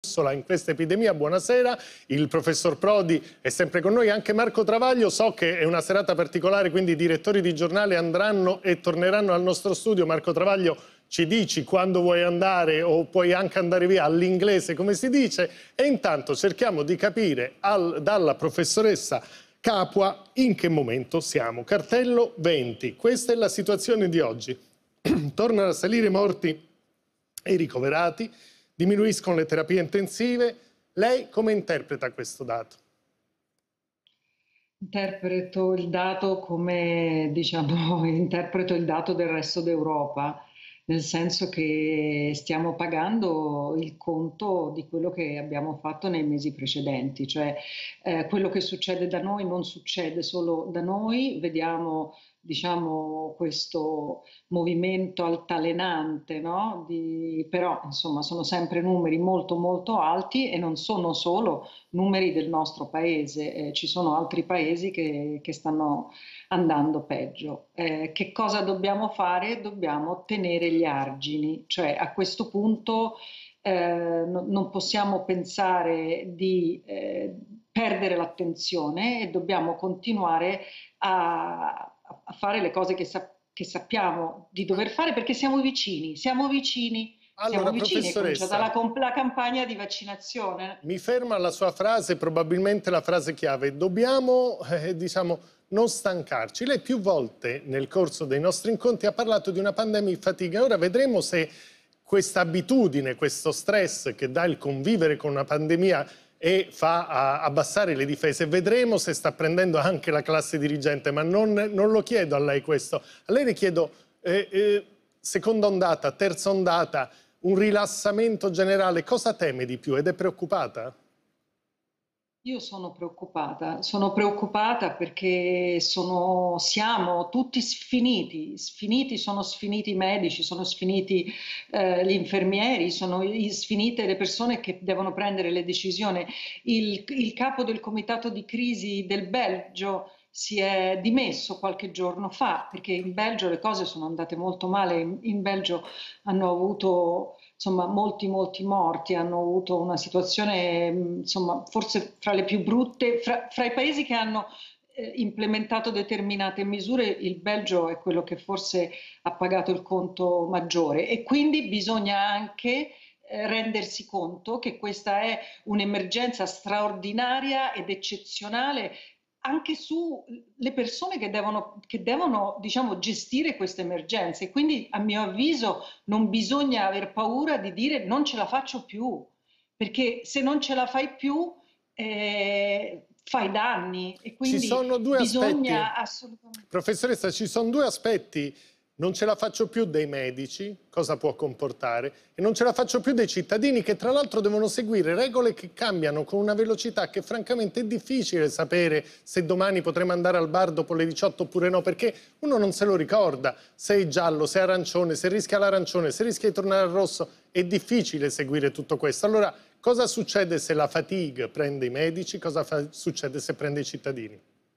in questa epidemia. Buonasera, il professor Prodi è sempre con noi, anche Marco Travaglio. So che è una serata particolare, quindi i direttori di giornale andranno e torneranno al nostro studio. Marco Travaglio, ci dici quando vuoi andare o puoi anche andare via, all'inglese come si dice, e intanto cerchiamo di capire dalla professoressa Capua in che momento siamo. Cartello 20, questa è la situazione di oggi. Tornano a salire i morti e i ricoverati, diminuiscono le terapie intensive. Lei come interpreta questo dato? Interpreto il dato come, diciamo, interpreto il dato del resto d'Europa, nel senso che stiamo pagando il conto di quello che abbiamo fatto nei mesi precedenti, cioè quello che succede da noi non succede solo da noi, vediamo, diciamo, questo movimento altalenante, no? Però insomma sono sempre numeri molto molto alti e non sono solo numeri del nostro paese, ci sono altri paesi che stanno andando peggio. Che cosa dobbiamo fare? Dobbiamo tenere gli argini, cioè a questo punto non possiamo pensare di perdere l'attenzione e dobbiamo continuare a fare le cose che sappiamo di dover fare perché siamo vicini, siamo vicini. Allora, Siamo vicini, è cominciata professoressa, la campagna di vaccinazione. mi ferma alla sua frase, probabilmente la frase chiave. Dobbiamo, diciamo, non stancarci. Lei più volte nel corso dei nostri incontri ha parlato di una pandemia in fatica. Ora vedremo se questa abitudine, questo stress che dà il convivere con una pandemia e fa abbassare le difese, vedremo se sta prendendo anche la classe dirigente, ma non lo chiedo a lei questo. A lei le chiedo, seconda ondata, terza ondata, un rilassamento generale, cosa teme di più ed è preoccupata? Io sono preoccupata perché siamo tutti sfiniti, sono sfiniti i medici, sono sfiniti gli infermieri, sono sfinite le persone che devono prendere le decisioni. Il capo del comitato di crisi del Belgio si è dimesso qualche giorno fa perché in Belgio le cose sono andate molto male, in Belgio hanno avuto insomma molti morti, hanno avuto una situazione insomma forse fra le più brutte, fra i paesi che hanno implementato determinate misure, il Belgio è quello che forse ha pagato il conto maggiore e quindi bisogna anche rendersi conto che questa è un'emergenza straordinaria ed eccezionale anche sulle persone che devono diciamo, gestire queste emergenze. Quindi, a mio avviso, non bisogna aver paura di dire non ce la faccio più, perché se non ce la fai più fai danni e Ci quindi sono due aspetti, bisogna assolutamente... professoressa, ci sono due aspetti. Non ce la faccio più dei medici, cosa può comportare, e non ce la faccio più dei cittadini che tra l'altro devono seguire regole che cambiano con una velocità che francamente è difficile sapere se domani potremo andare al bar dopo le 18 oppure no, perché uno non se lo ricorda, se è giallo, se è arancione, se rischia l'arancione, se rischia di tornare al rosso, è difficile seguire tutto questo. Allora, cosa succede se la fatigue prende i medici, cosa succede se prende i cittadini?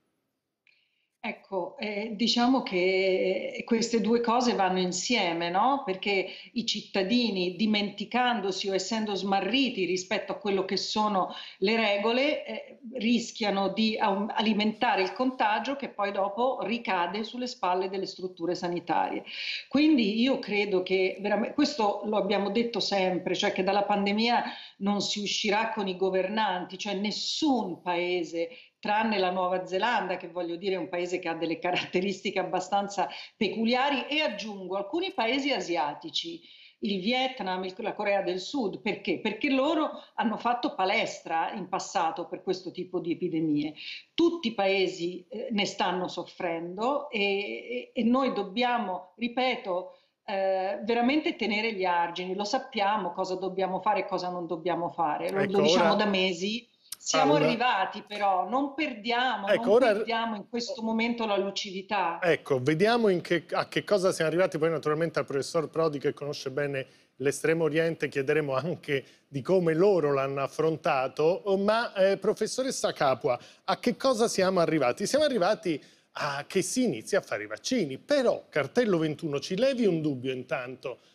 Ecco, diciamo che queste due cose vanno insieme, no? Perché i cittadini, dimenticandosi o essendo smarriti rispetto a quello che sono le regole, rischiano di alimentare il contagio che poi dopo ricade sulle spalle delle strutture sanitarie. Quindi io credo che veramente, questo lo abbiamo detto sempre, cioè che dalla pandemia non si uscirà con i governanti, cioè nessun paese tranne la Nuova Zelanda, che voglio dire è un paese che ha delle caratteristiche abbastanza peculiari, e aggiungo alcuni paesi asiatici, il Vietnam, la Corea del Sud, perché? Perché loro hanno fatto palestra in passato per questo tipo di epidemie. Tutti i paesi ne stanno soffrendo e noi dobbiamo, ripeto, veramente tenere gli argini, lo sappiamo cosa dobbiamo fare e cosa non dobbiamo fare, lo Ecco, diciamo ora da mesi. Siamo arrivati però, non perdiamo, ecco, non ora... perdiamo in questo momento la lucidità. Ecco, vediamo a che cosa siamo arrivati, poi naturalmente al professor Prodi che conosce bene l'Estremo Oriente chiederemo anche di come loro l'hanno affrontato, ma professoressa Capua, a che cosa siamo arrivati? Siamo arrivati a che si inizi a fare i vaccini, però cartello 21 ci levi un dubbio intanto,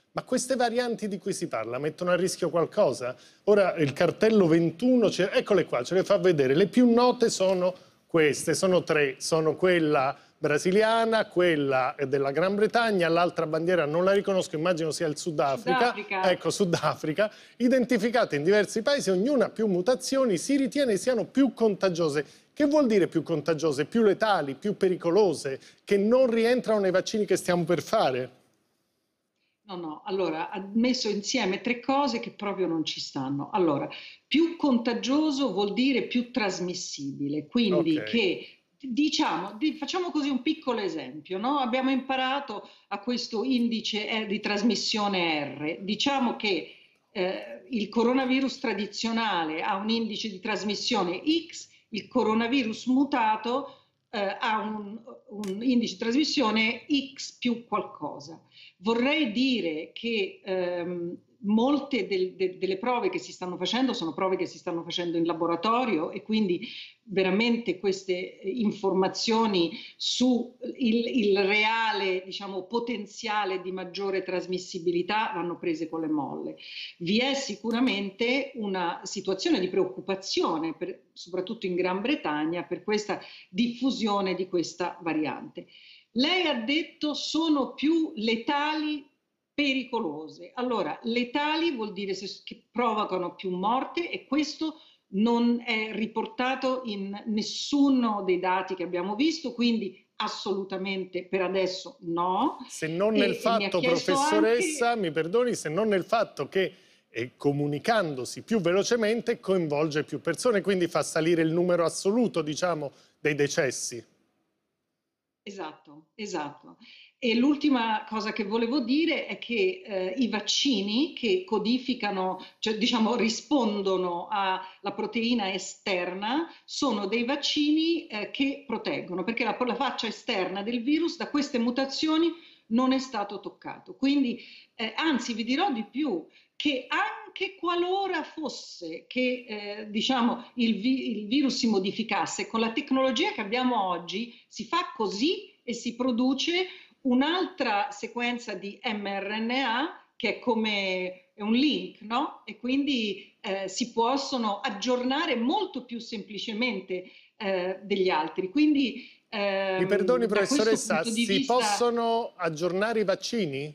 Ma queste varianti di cui si parla mettono a rischio qualcosa? Ora il cartello 21, eccole qua, ce le fa vedere. Le più note sono queste, sono tre, sono quella brasiliana, quella della Gran Bretagna, l'altra bandiera non la riconosco, immagino sia il Sudafrica. Ecco, Sudafrica, identificate in diversi paesi, ognuna ha più mutazioni, si ritiene siano più contagiose. Che vuol dire più contagiose? Più letali, più pericolose, che non rientrano nei vaccini che stiamo per fare? No, allora ha messo insieme tre cose che proprio non ci stanno. Allora, più contagioso vuol dire più trasmissibile, quindi che diciamo, facciamo così un piccolo esempio, no? Abbiamo imparato a questo indice di trasmissione R, diciamo che il coronavirus tradizionale ha un indice di trasmissione X, il coronavirus mutato ha un indice di trasmissione X più qualcosa. Vorrei dire che molte delle prove che si stanno facendo sono prove che si stanno facendo in laboratorio e quindi veramente queste informazioni su il reale, diciamo, potenziale di maggiore trasmissibilità vanno prese con le molle. Vi è sicuramente una situazione di preoccupazione, soprattutto in Gran Bretagna, per questa diffusione di questa variante. Lei ha detto sono più letali, pericolose. Allora, letali vuol dire che provocano più morte e questo non è riportato in nessuno dei dati che abbiamo visto, quindi assolutamente per adesso no. Se non nel fatto, professoressa, mi perdoni, se non nel fatto che comunicandosi più velocemente coinvolge più persone, quindi fa salire il numero assoluto, diciamo, dei decessi. Esatto. E l'ultima cosa che volevo dire è che i vaccini che codificano, cioè diciamo rispondono alla proteina esterna, sono dei vaccini che proteggono, perché la faccia esterna del virus da queste mutazioni non è stato toccato. Quindi, anzi, vi dirò di più, che anche qualora fosse che diciamo, il virus si modificasse, con la tecnologia che abbiamo oggi si fa così e si produce un'altra sequenza di mRNA che è come un link, no? E quindi si possono aggiornare molto più semplicemente degli altri. Quindi, mi perdoni, professoressa, si possono aggiornare i vaccini?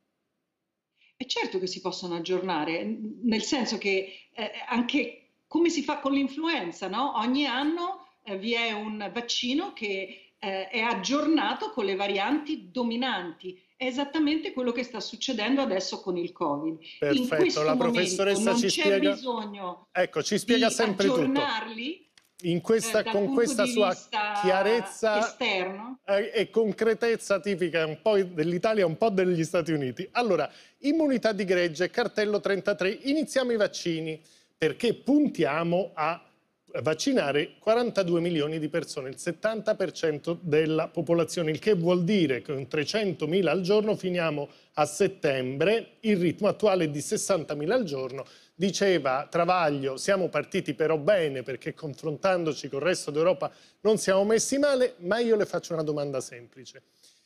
È certo che si possono aggiornare, nel senso che anche come si fa con l'influenza, no? Ogni anno vi è un vaccino che è aggiornato con le varianti dominanti. È esattamente quello che sta succedendo adesso con il Covid. Perfetto, in questo la professoressa ci spiega. Non c'è bisogno ecco, ci spiega di sempre aggiornarli. Tutto. Con questa sua chiarezza esterno e concretezza tipica un po' dell'Italia, un po' degli Stati Uniti. Allora, immunità di gregge, cartello 33, iniziamo i vaccini perché puntiamo a vaccinare 42 milioni di persone, il 70% della popolazione, il che vuol dire che con 300.000 al giorno finiamo a settembre, il ritmo attuale è di 60.000 al giorno. Diceva Travaglio, siamo partiti però bene perché confrontandoci con il resto d'Europa non siamo messi male, ma io le faccio una domanda semplice.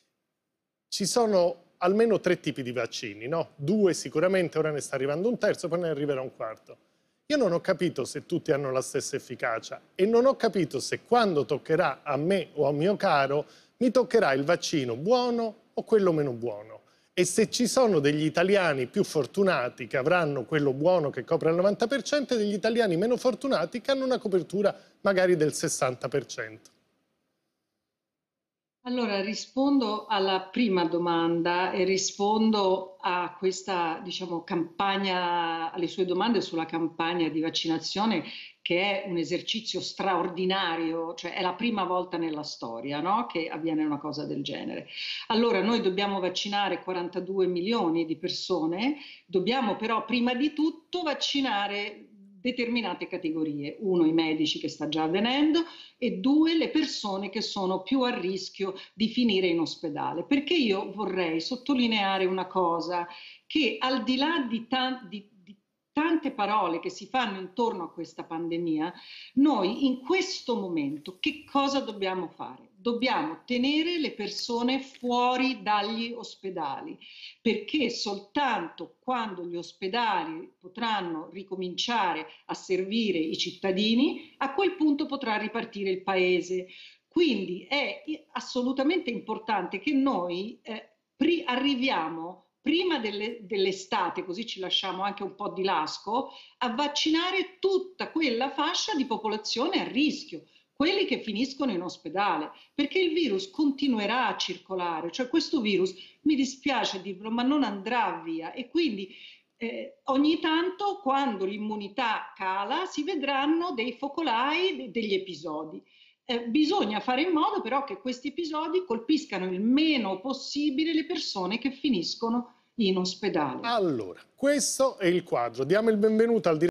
Ci sono almeno 3 tipi di vaccini, no? 2 sicuramente, ora ne sta arrivando un terzo, poi ne arriverà un quarto. Io non ho capito se tutti hanno la stessa efficacia e non ho capito se quando toccherà a me o a mio caro mi toccherà il vaccino buono o quello meno buono. E se ci sono degli italiani più fortunati che avranno quello buono che copre il 90% e degli italiani meno fortunati che hanno una copertura magari del 60%. Allora, rispondo alla prima domanda e rispondo a questa, diciamo, campagna, alle sue domande sulla campagna di vaccinazione, che è un esercizio straordinario, cioè è la prima volta nella storia, no? Che avviene una cosa del genere. Allora, noi dobbiamo vaccinare 42 milioni di persone, dobbiamo però prima di tutto vaccinare determinate categorie, 1 i medici che sta già avvenendo e 2 le persone che sono più a rischio di finire in ospedale. Perché io vorrei sottolineare una cosa, che al di là di tante parole che si fanno intorno a questa pandemia, noi in questo momento che cosa dobbiamo fare? dobbiamo tenere le persone fuori dagli ospedali, perché soltanto quando gli ospedali potranno ricominciare a servire i cittadini, a quel punto potrà ripartire il paese. Quindi è assolutamente importante che noi arriviamo prima dell'estate, così ci lasciamo anche un po' di lasco, a vaccinare tutta quella fascia di popolazione a rischio, quelli che finiscono in ospedale, perché il virus continuerà a circolare, cioè questo virus, mi dispiace dirlo, ma non andrà via, e quindi ogni tanto, quando l'immunità cala, si vedranno dei focolai, degli episodi. Bisogna fare in modo però che questi episodi colpiscano il meno possibile le persone che finiscono in ospedale. Allora, questo è il quadro. Diamo il benvenuto al direttore